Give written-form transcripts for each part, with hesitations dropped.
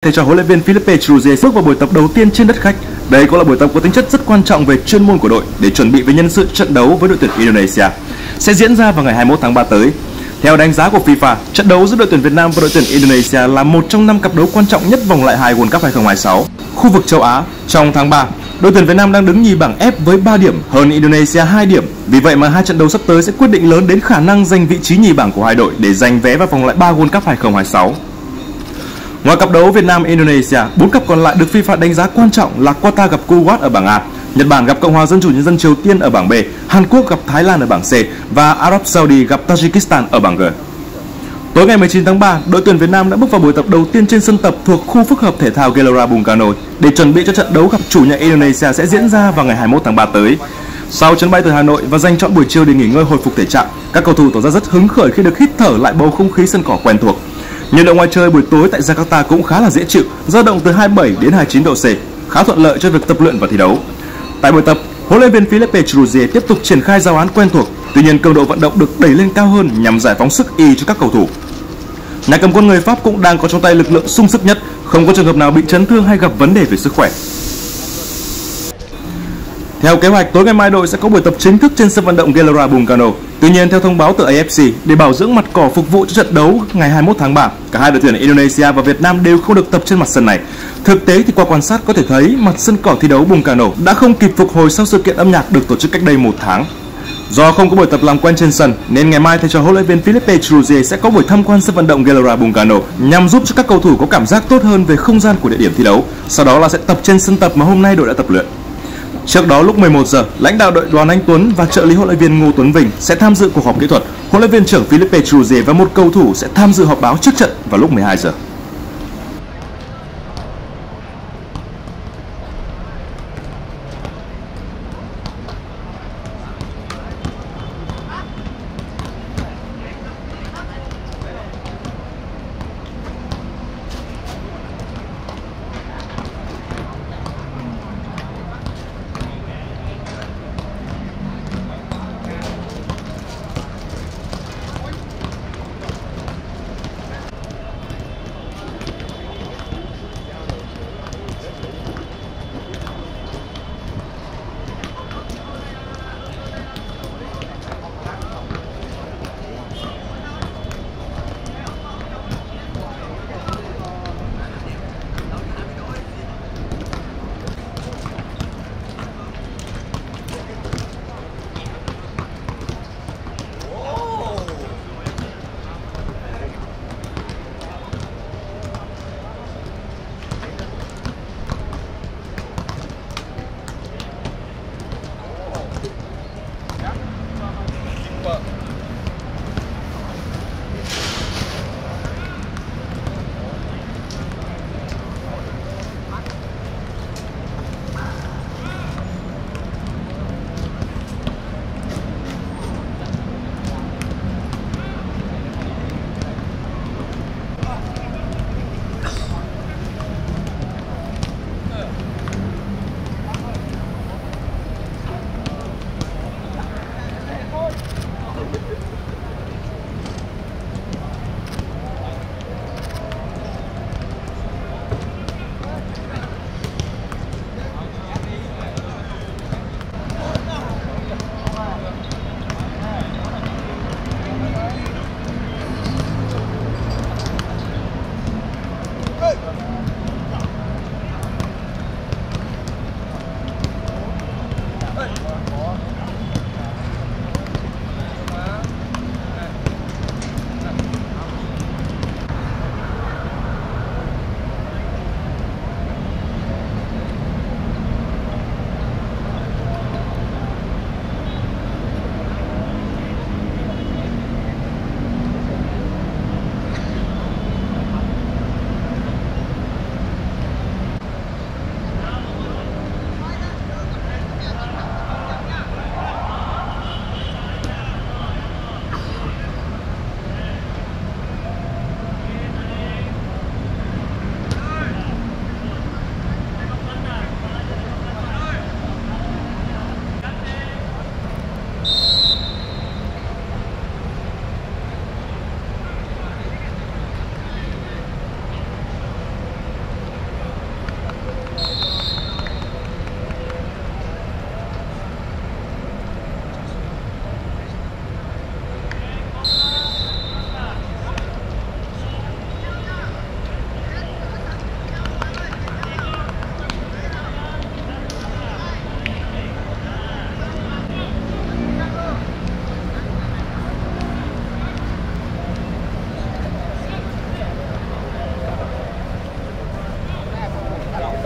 thầy trò huấn luyện viên Philippe Chuzier bước vào buổi tập đầu tiên trên đất khách. Đây cũng là buổi tập có tính chất rất quan trọng về chuyên môn của đội để chuẩn bị về nhân sự trận đấu với đội tuyển Indonesia sẽ diễn ra vào ngày 21 tháng 3 tới. Theo đánh giá của FIFA, trận đấu giữa đội tuyển Việt Nam và đội tuyển Indonesia là một trong 5 cặp đấu quan trọng nhất vòng loại 2 World Cup 2026. Khu vực châu Á, trong tháng 3, đội tuyển Việt Nam đang đứng nhì bảng F với 3 điểm, hơn Indonesia 2 điểm. Vì vậy mà hai trận đấu sắp tới sẽ quyết định lớn đến khả năng giành vị trí nhì bảng của hai đội để giành vé vào vòng loại 3 World Cup 2026. Ngoài cặp đấu Việt Nam Indonesia, 4 cặp còn lại được FIFA đánh giá quan trọng là Qatar gặp Kuwait ở bảng A, Nhật Bản gặp Cộng hòa Dân chủ Nhân dân Triều Tiên ở bảng B, Hàn Quốc gặp Thái Lan ở bảng C và Ả Rập Saudi gặp Tajikistan ở bảng G. Tối ngày 19 tháng 3, đội tuyển Việt Nam đã bước vào buổi tập đầu tiên trên sân tập thuộc khu phức hợp thể thao Gelora Bung Karno để chuẩn bị cho trận đấu gặp chủ nhà Indonesia sẽ diễn ra vào ngày 21 tháng 3 tới. Sau chuyến bay từ Hà Nội và dành trọn buổi chiều để nghỉ ngơi hồi phục thể trạng, các cầu thủ tỏ ra rất hứng khởi khi được hít thở lại bầu không khí sân cỏ quen thuộc. Nhiệt độ ngoài trời buổi tối tại Jakarta cũng khá là dễ chịu, dao động từ 27 đến 29 độ C, khá thuận lợi cho việc tập luyện và thi đấu. Tại buổi tập, huấn luyện viên Philippe Chuzier tiếp tục triển khai giáo án quen thuộc, tuy nhiên cường độ vận động được đẩy lên cao hơn nhằm giải phóng sức y cho các cầu thủ. Nhà cầm quân người Pháp cũng đang có trong tay lực lượng sung sức nhất, không có trường hợp nào bị chấn thương hay gặp vấn đề về sức khỏe. Theo kế hoạch, tối ngày mai đội sẽ có buổi tập chính thức trên sân vận động Gelora Bung Karno. Tuy nhiên, theo thông báo từ AFC, để bảo dưỡng mặt cỏ phục vụ cho trận đấu ngày 21 tháng 3, cả hai đội tuyển Indonesia và Việt Nam đều không được tập trên mặt sân này. Thực tế thì qua quan sát có thể thấy mặt sân cỏ thi đấu Bung Karno đã không kịp phục hồi sau sự kiện âm nhạc được tổ chức cách đây 1 tháng. Do không có buổi tập làm quen trên sân, nên ngày mai thầy trò huấn luyện viên Philippe Chuzier sẽ có buổi tham quan sân vận động Gelora Bung Karno nhằm giúp cho các cầu thủ có cảm giác tốt hơn về không gian của địa điểm thi đấu. Sau đó là sẽ tập trên sân tập mà hôm nay đội đã tập luyện. Trước đó lúc 11 giờ, lãnh đạo đội Đoàn Anh Tuấn và trợ lý huấn luyện viên Ngô Tuấn Vinh sẽ tham dự cuộc họp kỹ thuật. Huấn luyện viên trưởng Philippe Chuzier và một cầu thủ sẽ tham dự họp báo trước trận vào lúc 12 giờ.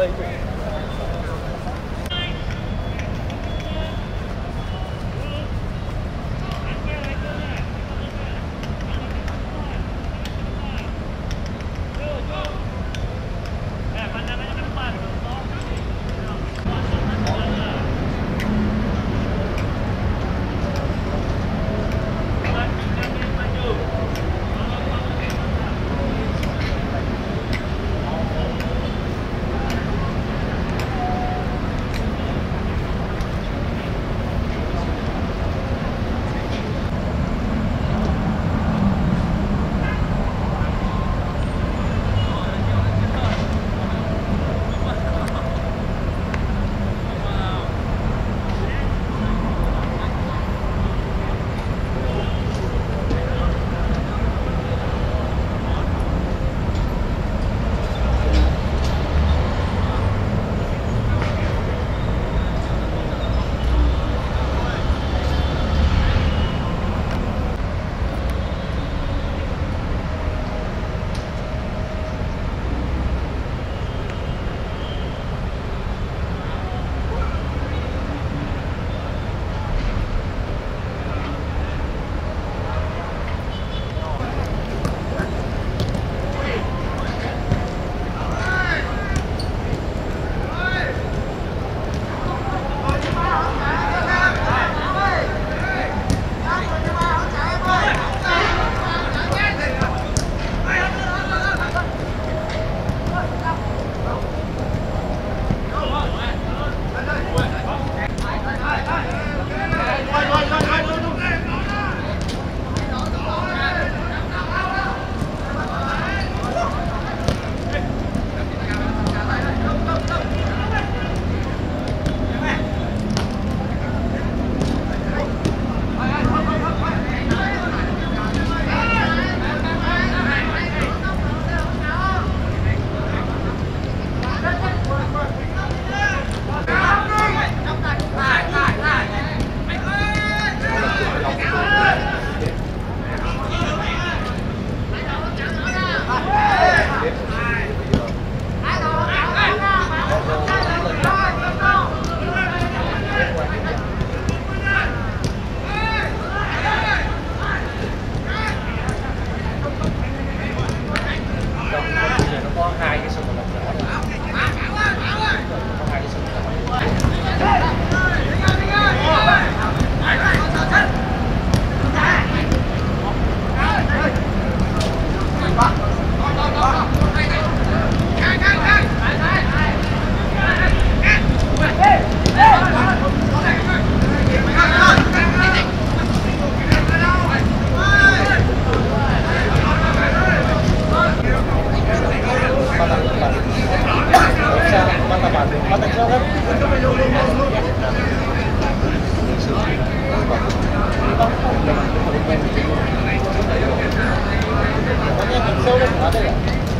Pokoknya yang sâu lên ở đây